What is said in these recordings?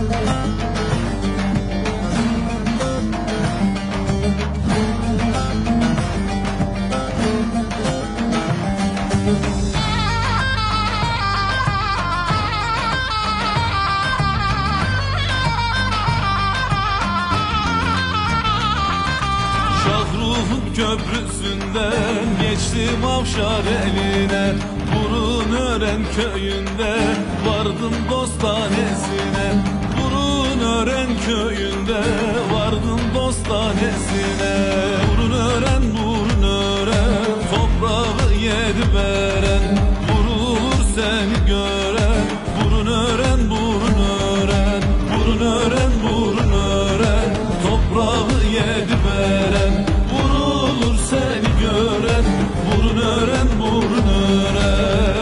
Köprüsünden geçtim Avşar eline, Burunören köyünde vardım dostanesine. Burunören köyünde vardım dostanesine. Burunören, Burunören, toprağı yedi veren, vurulur seni gören. Burunören, Burunören, Burunören, Burunören, toprağı yedi veren, vurulur seni gören. Burunören, Burunören.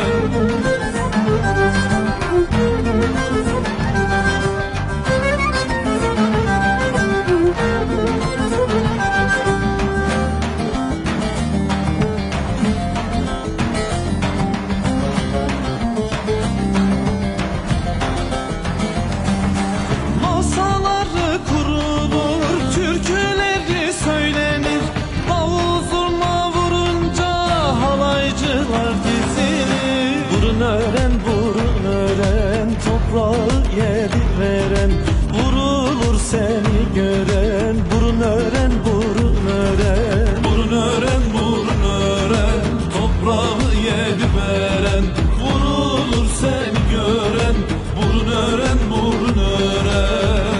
Masaları kurulur, türküleri söylenir, davul zurna vurunca halaycılar dizilir. Burunören, Burunören, toprağı yedi veren, vurulur seni gören. Burunören, Burunören. Burunören, Burunören, toprağı yedi veren, vurulur seni gören. Burunören, Burunören.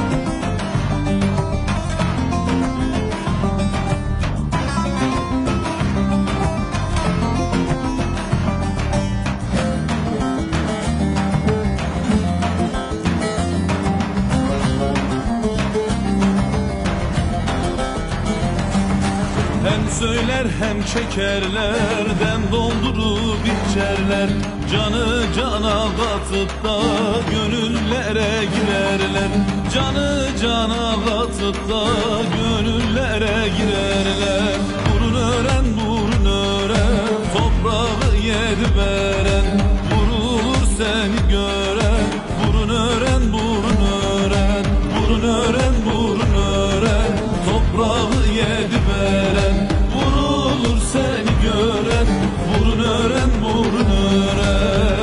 Hem söyler hem çekerler, dem doldurup içerler. Canı cana katıp da gönüllere girerler. Canı cana katıp da gönüllere girerler. Burunören, Burunören, toprağı yedi veren, vurulur seni gören. Burunören, Burunören, Burunören, Burunören, toprağı yedi veren, vurulur seni gören. Burunören, Burunören.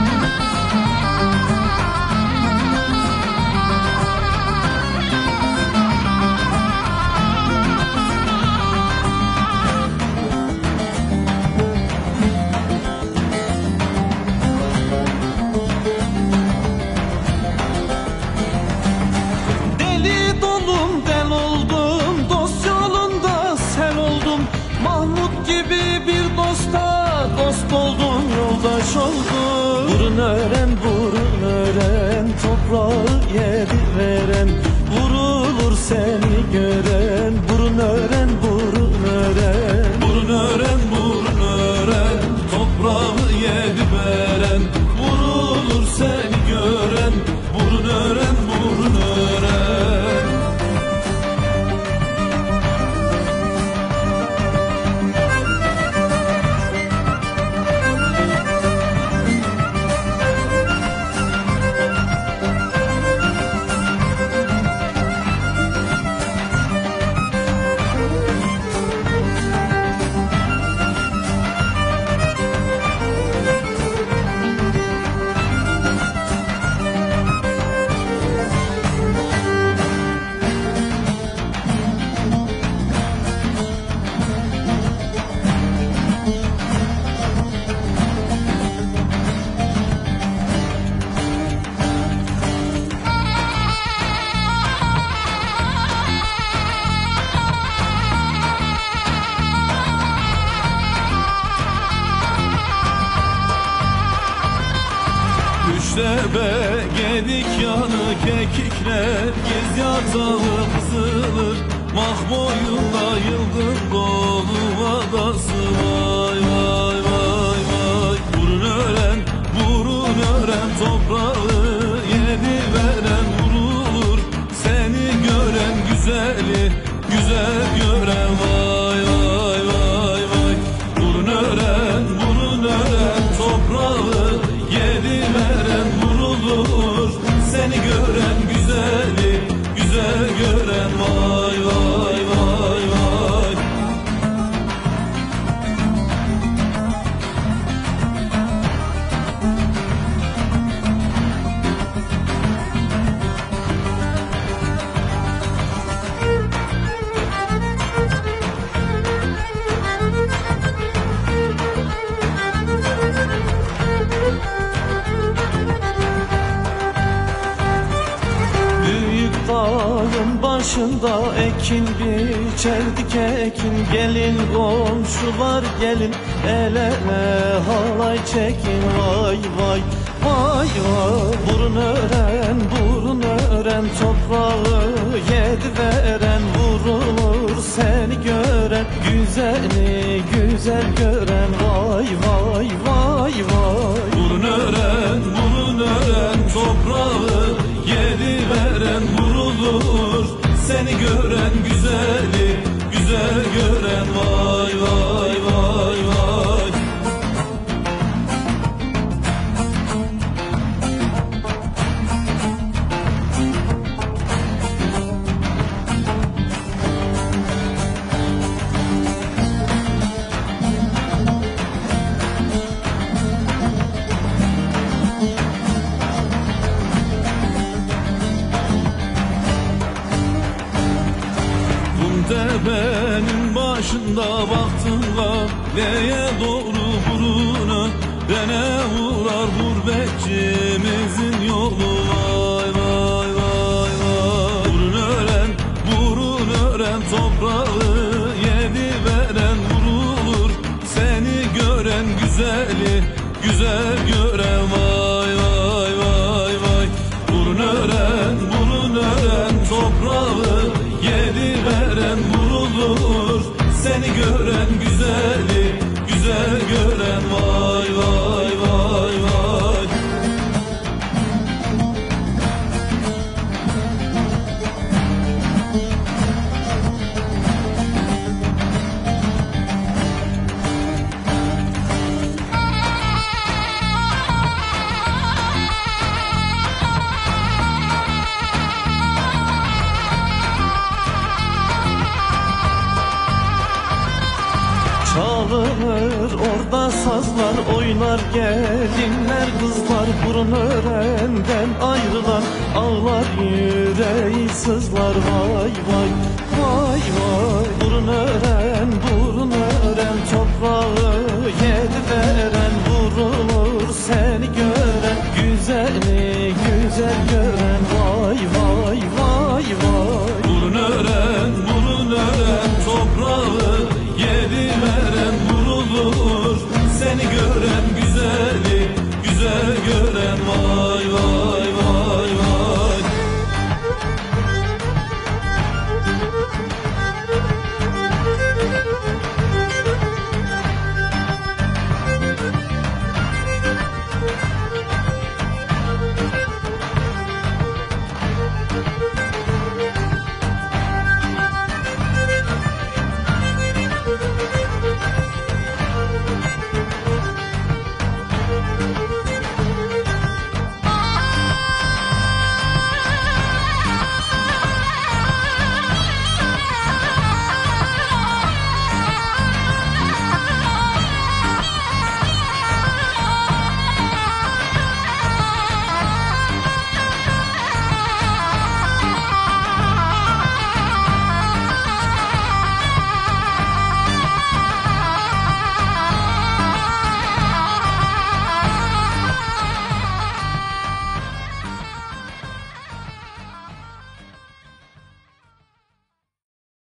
Deli dolum, del oldum, dost yolunda sel oldum. Mahmut gibi bir dosta dost oldum, yoldaş oldum. Burunören, Burunören, toprağı yedi veren, vurulur seni gören. Burunören, Burunören. Burunören, Burunören, toprağı yedi veren, vurulur seni gören. Burunören, Burunören. Üçtebe gedik yanı kekikler, gez yatağı kızılır. Mah boyunda yılgın dolu adası. Vay vay vay vay. Burunören, Burunören, toprağı yedi veren, vurulur seni gören. Güzeli güzel gören. Vay vay vay vay. Burunören, Burunören, toprağı yedi veren, vurulur seni gören. başında ekin biçerdik ekin. Gelin komşular gelin, el ele halay çekin. Vay vay vay vay. Burun ören toprağı yedi veren. Vurulur seni gören, güzeli güzel gören. Vay vay vay vay. Burun ören toprağı yedi veren. Vurulur seni gören, güzeli güzel gören. Vay vay vay vay. Tepenin başında baktığında neye doğru buruna, dene vurar gurbetçimizin yolu. Vay vay vay vay. Burun ören toprağı yedi veren. Vurulur seni gören, güzeli güzel gören. Vay vay vay vay. Burun ören toprağı yedi veren. Vurulur seni gören, güzeli güzel gören. Vay vay vay vay. Çalınır orada sazlar, oynar gelinler kızlar. Burun örenden ayrılan ağlar, yüreği sızlar. Vay vay vay vay. Burun ören toprağı yedi veren. Vurulur seni gören, güzeli güzel gören. Vay vay vay vay. Burun ören